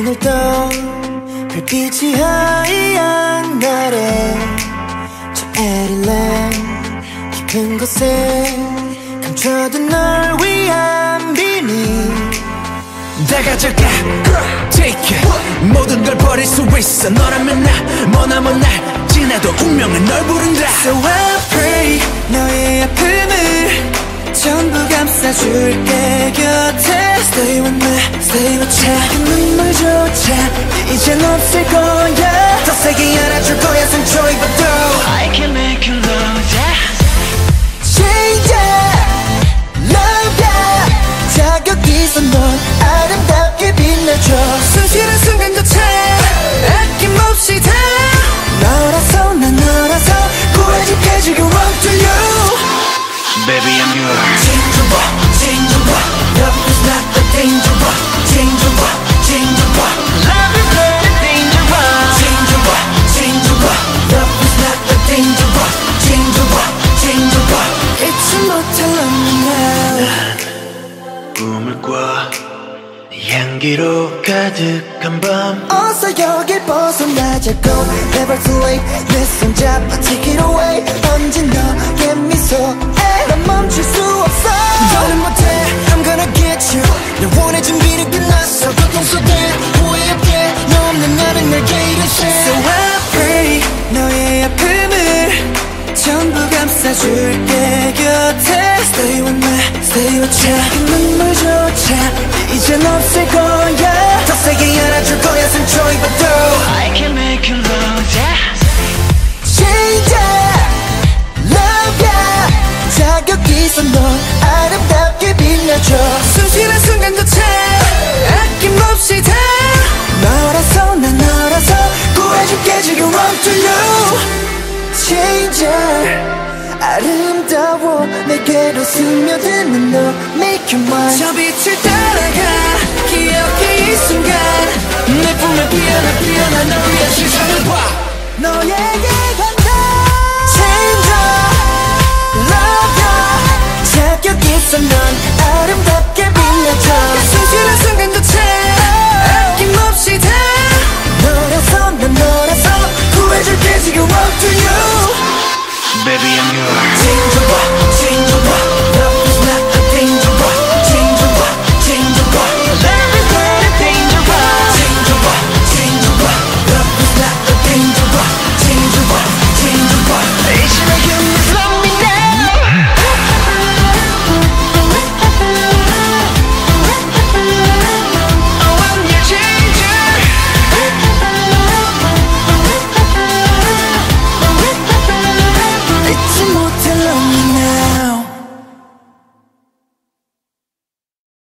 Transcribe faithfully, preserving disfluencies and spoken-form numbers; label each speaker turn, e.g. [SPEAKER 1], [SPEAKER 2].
[SPEAKER 1] 오늘도 별빛이 하얀 날에 저 에릴랜 깊은 곳에 감춰둔 널 위한 비밀
[SPEAKER 2] 다 가져가 Take it 모든 걸 버릴 수 있어 너라면 나 머나먼 날 지나도 운명은 널 부른다
[SPEAKER 1] So I pray 너의 아픔을 전부 감싸줄게 곁에 Stay with me, stay with me 작은 눈물조차 이젠 없을 거야 더 세게 안아줄 거야 상처 입어도
[SPEAKER 2] I can make you love yeah
[SPEAKER 1] Change it, love it 자격 있어 넌 아름답게 빛나줘 순실한 순간조차 아낌없이 다 너라서 난 너라서 구해줄게 지금 run to you
[SPEAKER 2] Baby I'm yours
[SPEAKER 1] Change the world, change the world Love is not the danger one Change the world, change the world
[SPEAKER 2] Love is not the danger one
[SPEAKER 1] Change the world, change the world Love is not the danger one Change the world, change the world 잊지 못할 love now
[SPEAKER 2] 꿈을 꿔 네 향기로 가득한 밤
[SPEAKER 1] 어서 여길 벗어나자고 Never too late 내 손 잡아 take it away 언제 너의 미소에 난 멈출 수 없어 더는 못해 I'm gonna get you 영원의 준비는 끝났어 고통 속에 후회 없게 너 없는 나는 내게 이르세 So I pray 너의 아픔을 전부 감싸줄게 곁에 Stay with me, stay with you 작은 눈물조차 이젠 없을 거야 더 세게 안아줄 거야 상처 입어도
[SPEAKER 2] I can make you love yeah
[SPEAKER 1] Change it, love it 자격 있어 넌 아름답게 빛나줘 순실한 순간조차 아낌없이 다 너라서 난 너라서 구해줄게 지금 run to you Change it 아름다워 내게로 스며드는 너 Make you mine 저 빛을 따라가 기억해 이 순간 내 품에 피어나 피어나 널 위한 세상을 봐